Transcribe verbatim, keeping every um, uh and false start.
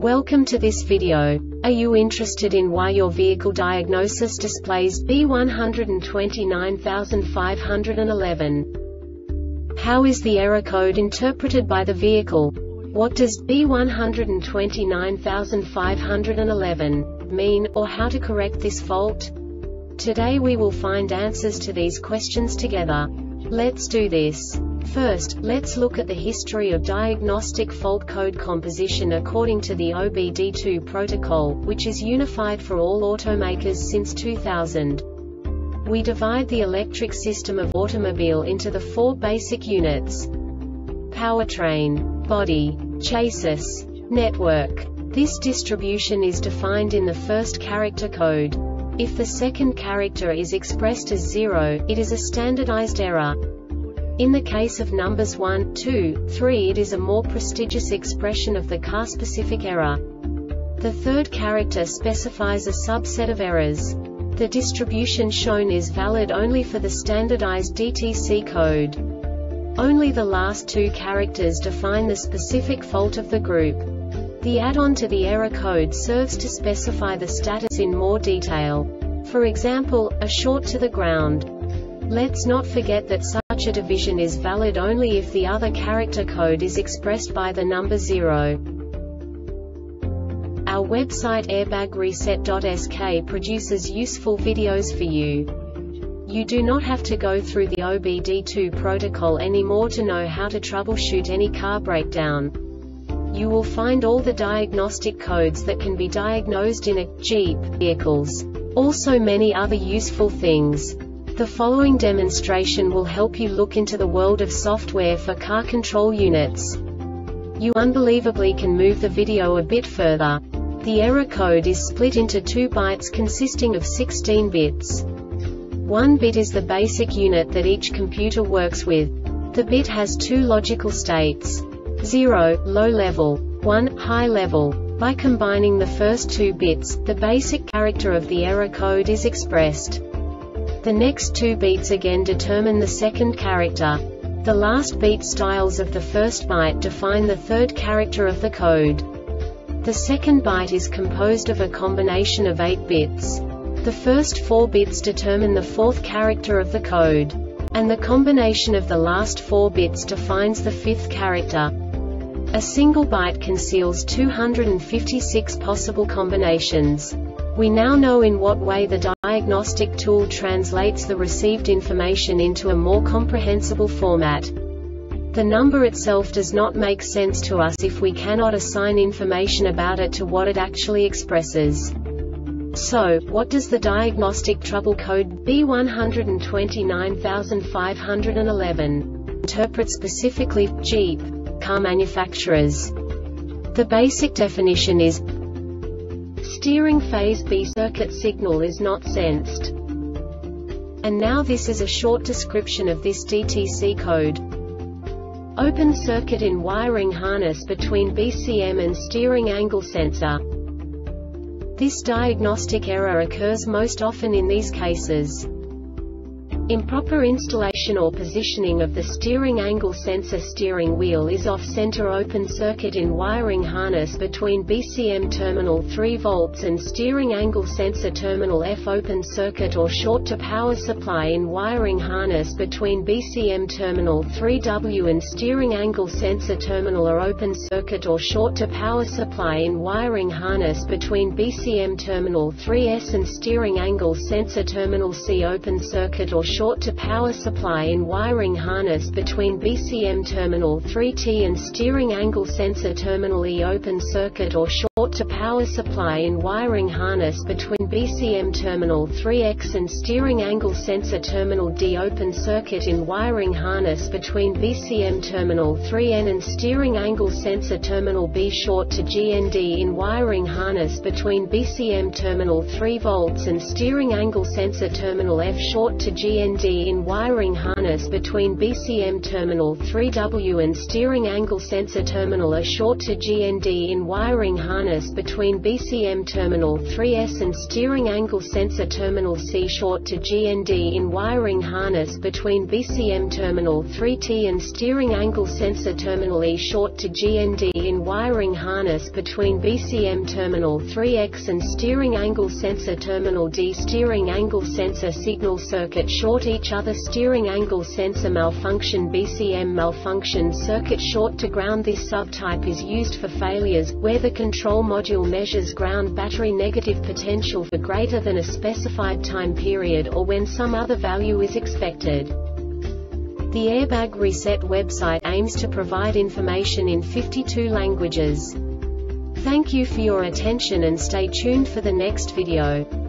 Welcome to this video. Are you interested in why your vehicle diagnosis displays B one two nine five one one? How is the error code interpreted by the vehicle? What does B one two nine five one one mean, or how to correct this fault? Today we will find answers to these questions together. Let's do this. First, let's look at the history of diagnostic fault code composition according to the O B D two protocol, which is unified for all automakers since two thousand. We divide the electric system of automobile into the four basic units: powertrain, body, chassis, network. This distribution is defined in the first character code. If the second character is expressed as zero, it is a standardized error. In the case of numbers one, two, three, it is a more prestigious expression of the car-specific error. The third character specifies a subset of errors. The distribution shown is valid only for the standardized D T C code. Only the last two characters define the specific fault of the group. The add-on to the error code serves to specify the status in more detail. For example, a short to the ground. Let's not forget that such a division is valid only if the other character code is expressed by the number zero. Our website airbag reset dot S K produces useful videos for you. You do not have to go through the O B D two protocol anymore to know how to troubleshoot any car breakdown. You will find all the diagnostic codes that can be diagnosed in a Jeep vehicles. Also many other useful things. The following demonstration will help you look into the world of software for car control units. You unbelievably can move the video a bit further. The error code is split into two bytes consisting of sixteen bits. One bit is the basic unit that each computer works with. The bit has two logical states: zero, low level, one, high level. By combining the first two bits, the basic character of the error code is expressed. The next two beats again determine the second character. The last beat styles of the first byte define the third character of the code. The second byte is composed of a combination of eight bits. The first four bits determine the fourth character of the code. And the combination of the last four bits defines the fifth character. A single byte conceals two hundred fifty-six possible combinations. We now know in what way the diagnostic tool translates the received information into a more comprehensible format. The number itself does not make sense to us if we cannot assign information about it to what it actually expresses. So, what does the diagnostic trouble code B one two nine five one one interpret specifically for Jeep car manufacturers? The basic definition is: steering phase B circuit signal is not sensed. And now this is a short description of this D T C code. Open circuit in wiring harness between B C M and steering angle sensor. This diagnostic error occurs most often in these cases: improper installation or positioning of the steering angle sensor. Steering wheel is off-center. Open circuit in wiring harness between B C M terminal three volts and steering angle sensor terminal F. Open circuit or short to power supply in wiring harness between B C M terminal three W and steering angle sensor terminal R. Open circuit or short to power supply in wiring harness between B C M terminal three S and steering angle sensor terminal C. Open circuit or short to power supply in wiring harness between B C M terminal three T and steering angle sensor terminal E. Open circuit or short to power supply in wiring harness between B C M terminal three X and steering angle sensor terminal D. Open circuit in wiring harness between B C M terminal three N and steering angle sensor terminal B. Short to G N D in wiring harness between B C M terminal three volts and steering angle sensor terminal F. Short to G N D in wiring harness between B C M terminal three W and steering angle sensor terminal A. Short to G N D in wiring harness harness between B C M terminal three S and steering angle sensor terminal C short to G N D in wiring harness between B C M terminal three T and steering angle sensor terminal E short to G N D in wiring harness between B C M terminal three X and steering angle sensor terminal D. Steering angle sensor signal circuit short each other. Steering angle sensor malfunction B C M malfunction circuit short to ground. This subtype is used for failures, where the control module measures ground battery negative potential for greater than a specified time period or when some other value is expected. The Airbag Reset website aims to provide information in fifty-two languages. Thank you for your attention and stay tuned for the next video.